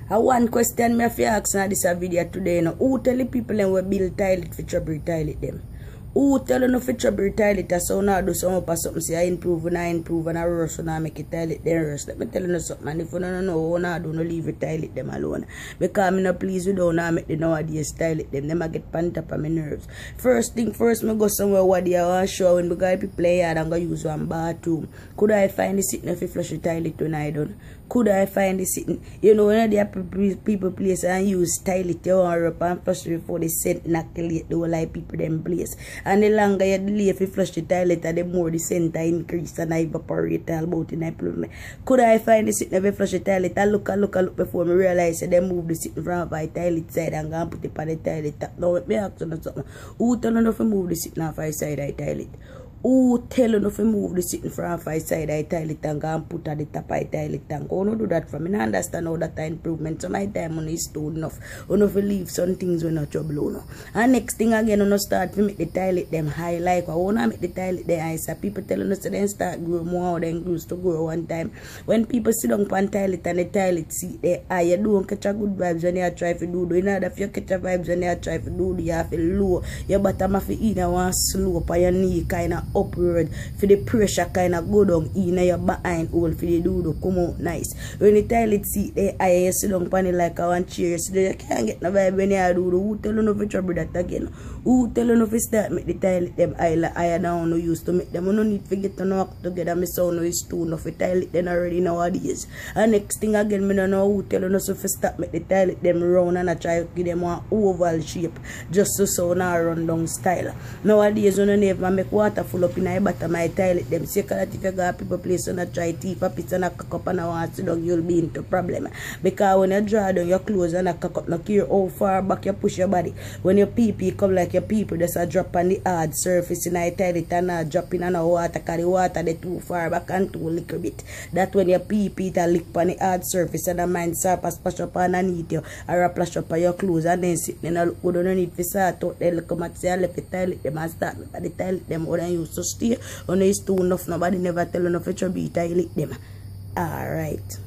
One question me have to ask in this video today. You know, who tell the people them we build toilet for trouble toilet them? Who tell you no for trouble toilet so now do some up or something say I improve and I rush and I make it toilet then rush. Let me tell you something, and if you don't know now do not leave the toilet them alone. Because I'm not pleased with how now make the nowadays toilet them I get pant up on my nerves. First thing first me go somewhere what they want showing because people play hard and go use one bathroom. Could I find the sitting if you flush the toilet when I done? Could I find the sitting? You know when they people place and use toilet you want up and flush before they send inoculate the whole like people them place. And the longer you delay if you flush the toilet, the more the center increase and I evaporate all about in the Could I find the sitting if you flush the toilet? I look before me realize they move the sitting from the toilet side and go and put it on the toilet top. Now let me ask you something. Who tell you if you move the sitting off the side of the toilet? Who tell you if you move the sitting from the side of the toilet and go and put at the top of the toilet and go no do that for me? I understand how that improvement. So my time money is too enough. You know if you leave some things when not trouble. No. And next thing again, you know start to make the toilet them high like I wanna make the toilet them high. So people tell us they start grow more than used to grow one time. When people sit down on toilet and the toilet seat they high, you don't catch a good vibes when you try to do. In order if you catch a vibes when you try to do, you have to low. Your bottom have to either one slow up or your knee kind of upward for the pressure kind of go down in your behind hole for the do come out nice. When the toilet seat they high, you sit down on it like a one chair, so you can't get no vibe when you do. Who tell you no for trouble that again? Who tell you no for start make the toilet them higher down no used to make them? You no need to get to knock together. My sound is too enough for toilet then already nowadays. And next thing again, me don't know who tell you no so for start make the toilet them round and I try to give them one oval shape just so now run down style. Nowadays you don't never make water full up in the bottom of my toilet them. So that if you got people place and try teeth up it and a cock up and I want to sit down, you'll be into problem. Because when you draw down your clothes and a cock up, no care how far back you push your body. When your pee come like your people, just a drop on the hard surface in the toilet and a drop in on the water because the water they too far back and too little bit. That when your pee a lick on the hard surface and the mind sharp splash up underneath you or a splash up on your clothes and then sitting and look good underneath the sort out they look at say I left the toilet them and start with the toilet them or then used to stay when it's too enough nobody never tell you enough to be toilet them. Alright.